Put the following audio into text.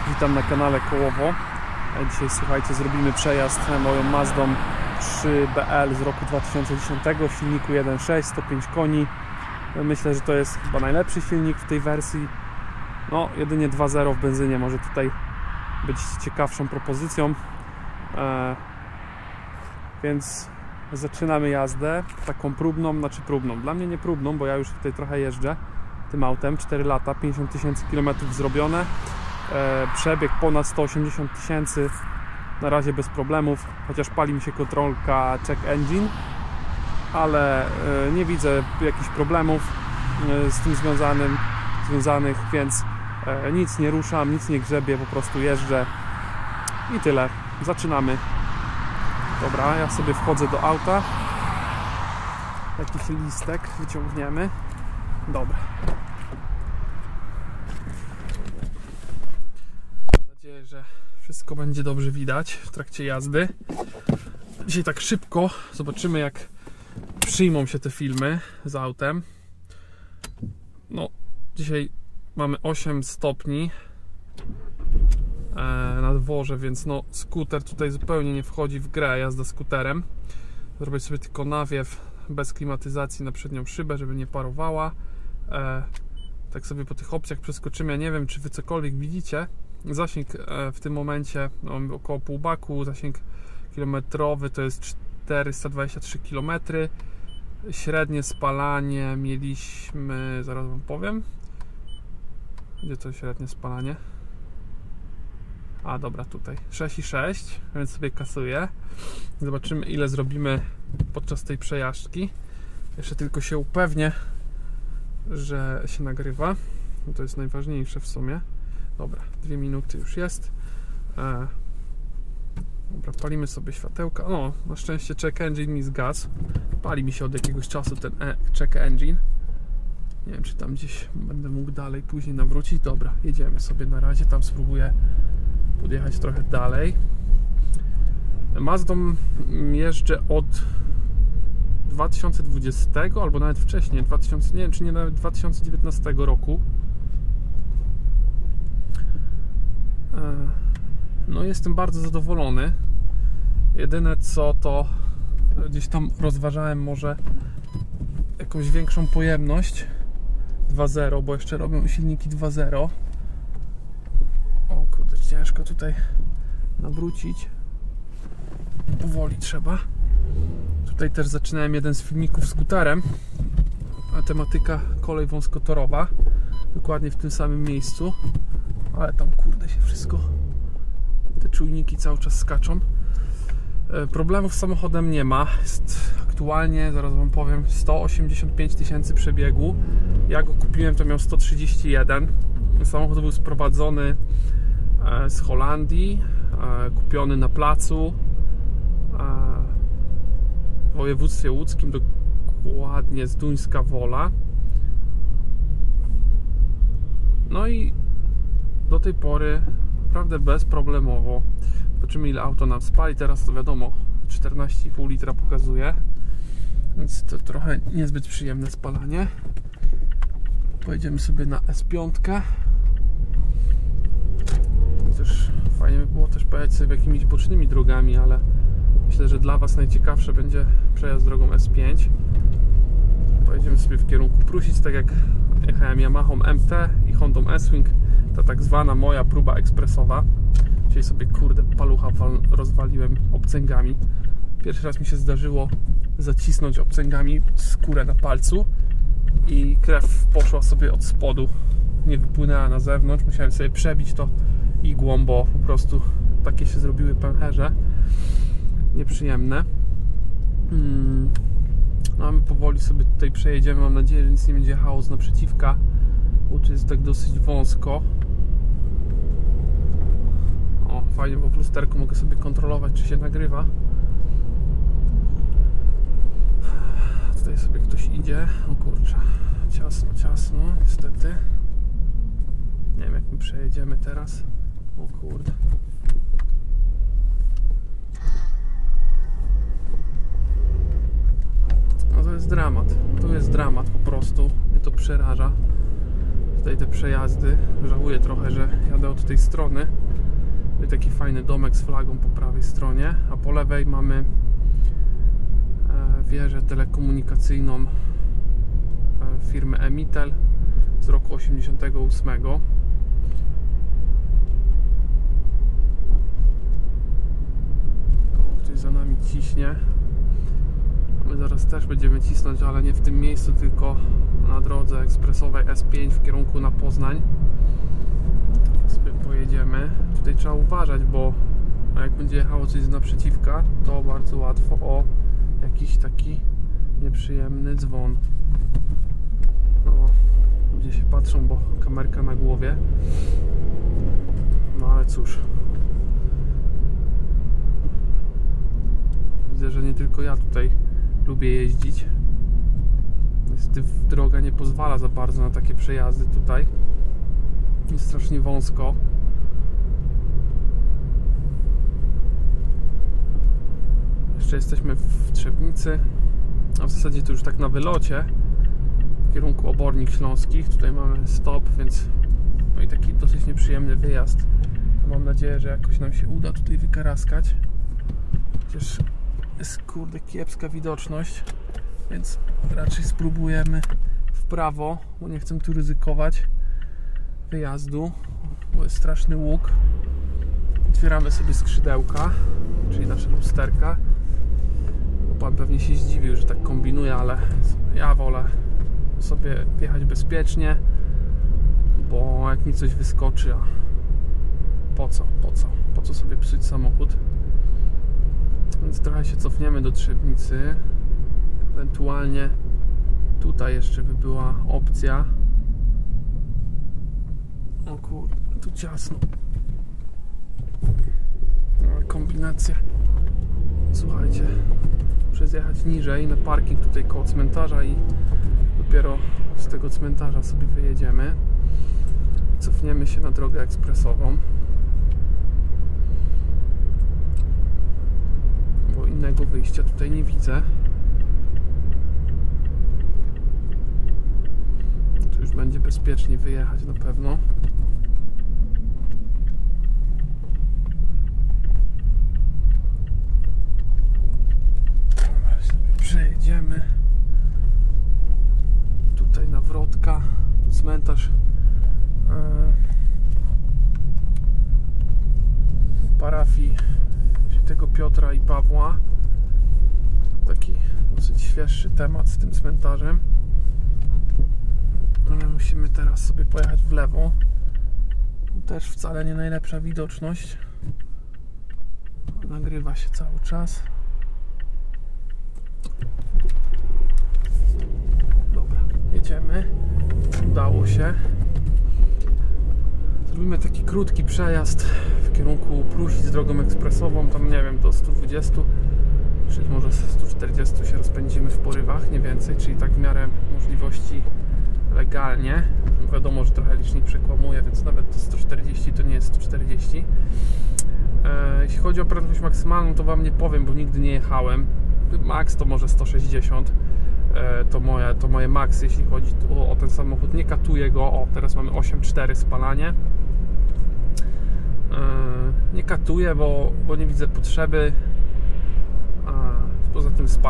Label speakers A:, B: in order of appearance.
A: Witam na kanale Kołowo. Dzisiaj, słuchajcie, zrobimy przejazd moją Mazdą 3BL z roku 2010 w silniku 1.6, 105 koni. Myślę, że to jest chyba najlepszy silnik w tej wersji. No, jedynie 2.0 w benzynie może tutaj być ciekawszą propozycją. Więc zaczynamy jazdę taką próbną, próbną. Dla mnie nie próbną, bo ja już tutaj trochę jeżdżę tym autem. 4 lata, 50 000 km zrobione. Przebieg ponad 180 000, na razie bez problemów, chociaż pali mi się kontrolka check engine, ale nie widzę jakichś problemów z tym związanych, więc nic nie ruszam, nic nie grzebię, po prostu jeżdżę i tyle. Zaczynamy. Dobra, ja sobie wchodzę do auta, jakiś listek wyciągniemy. Dobra. Mam nadzieję, że wszystko będzie dobrze widać w trakcie jazdy. Dzisiaj tak szybko zobaczymy, jak przyjmą się te filmy z autem. No, dzisiaj mamy 8 stopni na dworze, więc no, skuter tutaj zupełnie nie wchodzi w grę, jazda skuterem. Zrobię sobie tylko nawiew bez klimatyzacji na przednią szybę, żeby nie parowała. Tak sobie po tych opcjach przeskoczymy. Ja nie wiem, czy wy cokolwiek widzicie. Zasięg w tym momencie około pół baku, zasięg kilometrowy to jest 423 km. Średnie spalanie mieliśmy, zaraz wam powiem, gdzie to średnie spalanie? A dobra, tutaj 6,6, więc sobie kasuję. Zobaczymy, ile zrobimy podczas tej przejażdżki. Jeszcze tylko się upewnię, że się nagrywa. To jest najważniejsze w sumie. Dobra, 2 minuty już jest. Dobra, palimy sobie światełka. No, na szczęście check engine mi zgasł. Pali mi się od jakiegoś czasu ten check engine. Nie wiem, czy tam gdzieś będę mógł dalej później nawrócić. Dobra, jedziemy sobie na razie. Tam spróbuję podjechać trochę dalej. Mazdą jeżdżę od 2020 albo nawet wcześniej, nie wiem, czy nie nawet 2019 roku. No, jestem bardzo zadowolony. Jedyne co, to gdzieś tam rozważałem może jakąś większą pojemność 2.0, bo jeszcze robią silniki 2.0. O kurde, ciężko tutaj nawrócić. Powoli trzeba. Tutaj też zaczynałem jeden z filmików skuterem. Tematyka kolej wąskotorowa. Dokładnie w tym samym miejscu. Ale tam kurde się wszystko, te czujniki cały czas skaczą. Problemów z samochodem nie ma. Jest aktualnie, zaraz wam powiem, 185 000 przebiegu. Ja go kupiłem, to miał 131. Samochód był sprowadzony z Holandii, kupiony na placu w województwie łódzkim, dokładnie z Duńska Wola. No i do tej pory naprawdę bezproblemowo. Zobaczymy, ile auto nam spali. Teraz to wiadomo, 14,5 litra pokazuje, więc to trochę niezbyt przyjemne spalanie. Pojedziemy sobie na S5. Też fajnie by było też pojechać sobie jakimiś bocznymi drogami, ale myślę, że dla was najciekawsze będzie przejazd drogą S5. Pojedziemy sobie w kierunku Prusic, tak jak jechałem Yamahą MT i Hondą S-Wing. Ta tak zwana moja próba ekspresowa. Dzisiaj sobie kurde palucha rozwaliłem obcęgami. Pierwszy raz mi się zdarzyło zacisnąć obcęgami skórę na palcu i krew poszła sobie od spodu, nie wypłynęła na zewnątrz. Musiałem sobie przebić to igłą, bo po prostu takie się zrobiły pęcherze nieprzyjemne. No, my powoli sobie tutaj przejedziemy. Mam nadzieję, że nic nie będzie jechało z naprzeciwka, bo tu jest tak dosyć wąsko. O, fajnie, bo w lusterku mogę sobie kontrolować, czy się nagrywa. Tutaj sobie ktoś idzie. O kurczę, ciasno, niestety. Nie wiem, jak my przejedziemy teraz. O kurde. No to jest dramat. To jest dramat po prostu. Mnie to przeraża. tutaj te przejazdy. Żałuję trochę, że jadę od tej strony. Tutaj taki fajny domek z flagą po prawej stronie, a po lewej mamy wieżę telekomunikacyjną firmy Emitel z roku 88. Ktoś za nami ciśnie. My zaraz też będziemy cisnąć, ale nie w tym miejscu, tylko na drodze ekspresowej S5 w kierunku na Poznań. Sobie pojedziemy. Tutaj trzeba uważać, bo jak będzie jechało coś z naprzeciwka, to bardzo łatwo o jakiś taki nieprzyjemny dzwon. No, ludzie się patrzą, bo kamerka na głowie. No ale cóż. Widzę, że nie tylko ja tutaj lubię jeździć. Niestety droga nie pozwala za bardzo na takie przejazdy tutaj. Jest strasznie wąsko. Jeszcze jesteśmy w Trzebnicy, a w zasadzie to już tak na wylocie w kierunku Obornik Śląskich. Tutaj mamy stop, więc no i taki dosyć nieprzyjemny wyjazd. Mam nadzieję, że jakoś nam się uda tutaj wykaraskać. Chociaż jest kurde kiepska widoczność, więc raczej spróbujemy w prawo, bo nie chcę tu ryzykować wyjazdu, bo jest straszny łuk. Otwieramy sobie skrzydełka, czyli nasze lusterka. Pan pewnie się zdziwił, że tak kombinuję, ale ja wolę sobie jechać bezpiecznie, bo jak mi coś wyskoczy, a po co sobie psuć samochód. Więc trochę się cofniemy do Trzebnicy. Ewentualnie tutaj jeszcze by była opcja. O kurde, tu ciasno. Kombinacja. Słuchajcie, zjechać niżej na parking tutaj koło cmentarza i dopiero z tego cmentarza sobie wyjedziemy i cofniemy się na drogę ekspresową, bo innego wyjścia tutaj nie widzę. Tu już będzie bezpiecznie wyjechać na pewno. Przejedziemy tutaj na Wrotka, cmentarz parafii Świętego Piotra i Pawła. Taki dosyć świeższy temat z tym cmentarzem. Ale musimy teraz sobie pojechać w lewo. Tu też wcale nie najlepsza widoczność. Nagrywa się cały czas. Dobra, jedziemy. Udało się. Zrobimy taki krótki przejazd w kierunku Prusic drogą ekspresową. Tam nie wiem, do 120 czy może 140 się rozpędzimy w porywach, nie więcej, czyli tak w miarę możliwości legalnie. Wiadomo, że trochę licznik przekłamuje, więc nawet to 140 to nie jest 140. Jeśli chodzi o prędkość maksymalną, to wam nie powiem, bo nigdy nie jechałem. Max to może 160. To moje max, jeśli chodzi o ten samochód. Nie katuję go. O, teraz mamy 8.4 spalanie. Nie katuję, bo nie widzę potrzeby. Poza tym